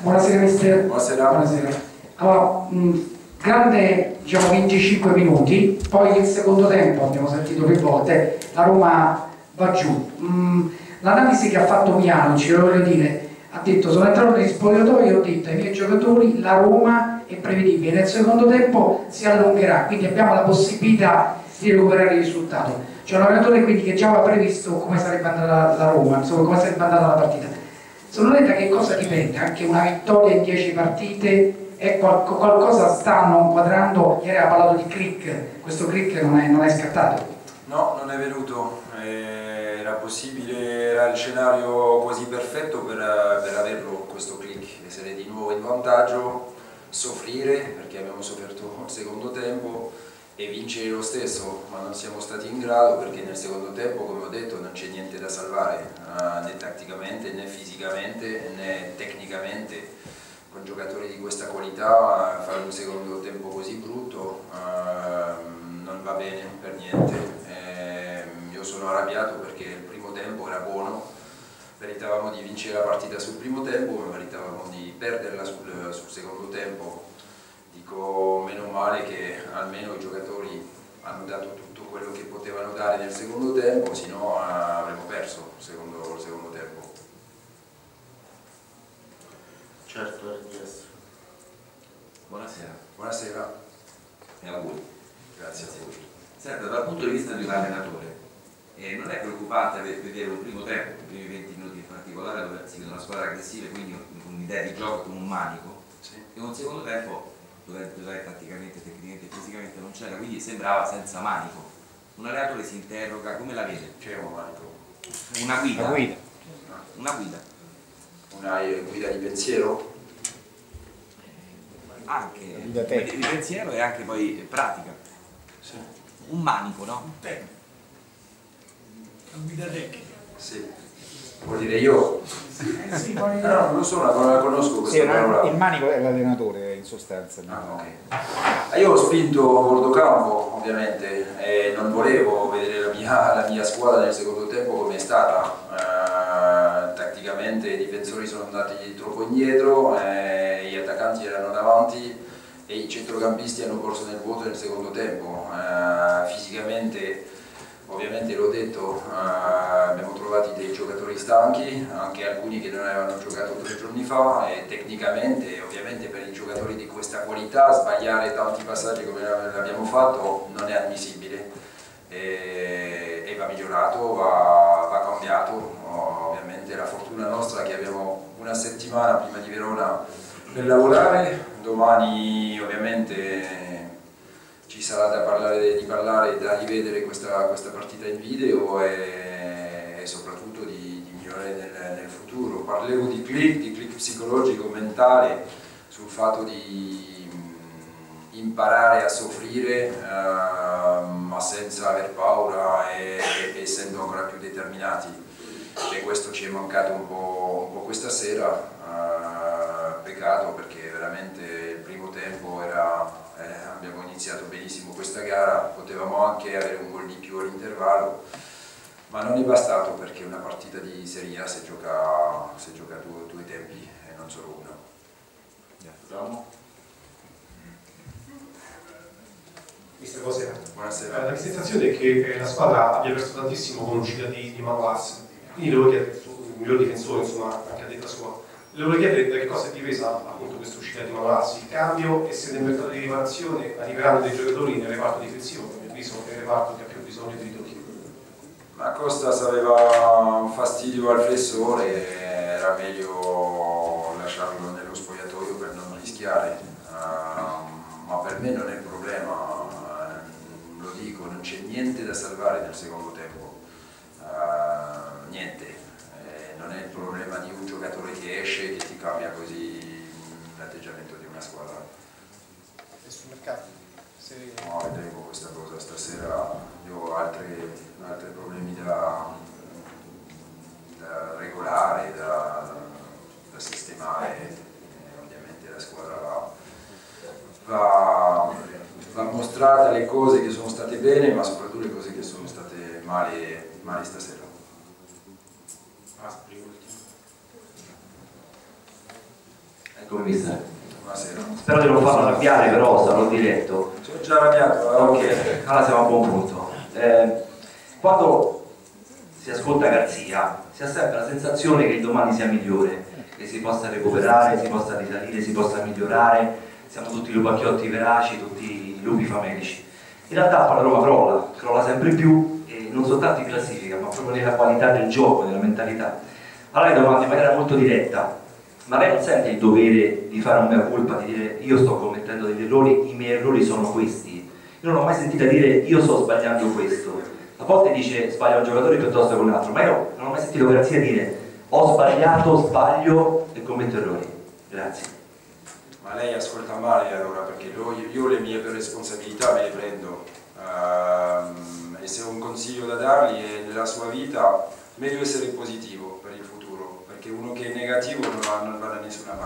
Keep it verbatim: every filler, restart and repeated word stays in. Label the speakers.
Speaker 1: Buonasera mister.
Speaker 2: Buonasera.
Speaker 1: Buonasera. Allora, mh, grande, diciamo, venticinque minuti, poi il secondo tempo, abbiamo sentito più volte, la Roma va giù. L'analisi che ha fatto Miano, ci voglio dire, ha detto, sono entrato negli spogliatoi e ho detto ai miei giocatori, la Roma è prevedibile, nel secondo tempo si allungherà, quindi abbiamo la possibilità di recuperare il risultato. C'è un allenatore quindi che già aveva previsto come sarebbe andata la Roma, insomma come sarebbe andata la partita. Secondo lei da che cosa dipende? Anche una vittoria in dieci partite è qual qualcosa stanno inquadrando? Ieri ha parlato di click, questo click non è, non è scattato?
Speaker 2: No, non è venuto, eh, era possibile, era il scenario quasi perfetto per, per averlo questo click, essere di nuovo in vantaggio, soffrire perché abbiamo sofferto il secondo tempo e vincere lo stesso, ma non siamo stati in grado perché nel secondo tempo, come ho detto, non c'è niente da salvare, eh, né tatticamente, né fisicamente, né tecnicamente. Con giocatori di questa qualità fare un secondo tempo così brutto eh, non va bene per niente. Eh, io sono arrabbiato perché il primo tempo era buono, meritavamo di vincere la partita sul primo tempo, ma meritavamo di perderla sul, sul secondo tempo. Dico meno male che almeno i giocatori hanno dato tutto quello che potevano dare nel secondo tempo, se no avremmo perso il secondo, il secondo tempo.
Speaker 3: Certo, R G S.
Speaker 4: Buonasera.
Speaker 2: Buonasera.
Speaker 4: E auguri.
Speaker 2: Grazie a voi.
Speaker 4: Senta, dal punto di vista di un allenatore, eh, non è preoccupante vedere un primo tempo, i primi venti minuti in particolare, dove si vede una squadra aggressiva e quindi un'idea di gioco con un manico, sì. E un secondo tempo dove, dove praticamente tecnicamente e fisicamente non c'era, quindi sembrava senza manico. Un allenatore si interroga, come la vede?
Speaker 2: C'è un manico.
Speaker 4: Una guida.
Speaker 1: Una guida.
Speaker 4: Una guida.
Speaker 2: Una guida di pensiero?
Speaker 4: Anche di, di pensiero e anche poi pratica.
Speaker 2: Sì.
Speaker 4: Un manico, no?
Speaker 5: Un tecnico. Una guida tecnica.
Speaker 2: Sì. Vuol dire io?
Speaker 5: Eh sì, poi...
Speaker 2: No, non lo so, non la conosco questa
Speaker 6: sì,
Speaker 2: parola.
Speaker 6: Il manico è l'allenatore in sostanza.
Speaker 2: Ah, okay. Io ho spinto Cordocampo ovviamente e non volevo vedere la mia, la mia squadra nel secondo tempo come è stata. Uh, tatticamente i difensori sono andati troppo indietro, eh, gli attaccanti erano davanti e i centrocampisti hanno corso nel vuoto nel secondo tempo. Uh, fisicamente ovviamente l'ho detto, uh, abbiamo trovato dei giocatori stanchi, anche alcuni che non avevano giocato tre giorni fa, e tecnicamente ovviamente per i giocatori di questa qualità sbagliare tanti passaggi come l'abbiamo fatto non è ammissibile e, e va migliorato, va, va cambiato. Ovviamente la fortuna nostra è che abbiamo una settimana prima di Verona per lavorare, domani ovviamente ci sarà da parlare, di parlare, da rivedere questa, questa partita in video e, e soprattutto di, di migliorare nel, nel futuro. Parlevo di click, di click psicologico, mentale, sul fatto di mh, imparare a soffrire uh, ma senza aver paura e, e essendo ancora più determinati, e questo ci è mancato un po', un po' questa sera. Uh, peccato perché veramente il primo tempo era... Eh, abbiamo iniziato benissimo questa gara, potevamo anche avere un gol di più all'intervallo, ma non è bastato perché una partita di Serie A si gioca, si gioca due, due tempi e non solo uno.
Speaker 3: Andiamo.
Speaker 7: Mister, buonasera.
Speaker 2: Buonasera.
Speaker 7: La mia sensazione è che la squadra abbia perso tantissimo con l'uscita di, di Manolas, quindi le volevo chiedere, il miglior difensore, insomma, anche a detta sua, le volevo chiedere da che cosa è dipesa appunto questa uscita di Manolas, il cambio, e se nel mercato di riparazione arriveranno dei giocatori nel reparto difensivo, che a mio avviso è il reparto che ha più bisogno di ritocchi.
Speaker 2: Ma Costas aveva un fastidio al flessore, era meglio lasciarlo nello spogliatoio per non rischiare, uh, ma per me non è il problema, uh, lo dico, non c'è niente da salvare nel secondo tempo, uh, niente. Non è il problema di un giocatore che esce e che ti cambia così l'atteggiamento di una squadra.
Speaker 7: E sul mercato? Se...
Speaker 2: No, vedremo questa cosa stasera, io ho altri, altri problemi da, da regolare, da, da sistemare, e ovviamente la squadra va, va, va mostrata le cose che sono state bene, ma soprattutto le cose che sono state male, male stasera.
Speaker 8: Eccomi mister.
Speaker 2: Buonasera.
Speaker 8: Spero di non farlo arrabbiare, però sarò diretto.
Speaker 2: Sono già arrabbiato, eh?
Speaker 8: Ok, allora siamo a buon punto. Eh, quando si ascolta Garzia si ha sempre la sensazione che il domani sia migliore, che si possa recuperare, si possa risalire, si possa migliorare, siamo tutti lupacchiotti veraci, tutti lupi famelici. In realtà poi la Roma crolla, crolla sempre più, e non soltanto in classifica, ma proprio nella qualità del gioco, nella mentalità. Allora le domando in maniera molto diretta: ma lei non sente il dovere di fare un mea culpa, di dire io sto commettendo degli errori, i miei errori sono questi? Io non ho mai sentita dire io sto sbagliando questo. A volte dice sbaglia un giocatore piuttosto che un altro, ma io non ho mai sentito Garzia dire ho sbagliato, sbaglio e commetto errori. Grazie.
Speaker 2: Ma lei ascolta male allora, perché io, io le mie responsabilità me le prendo, uh, e se ho un consiglio da dargli è nella sua vita meglio essere positivo per il futuro, perché uno che è negativo non va, non va da nessuna parte.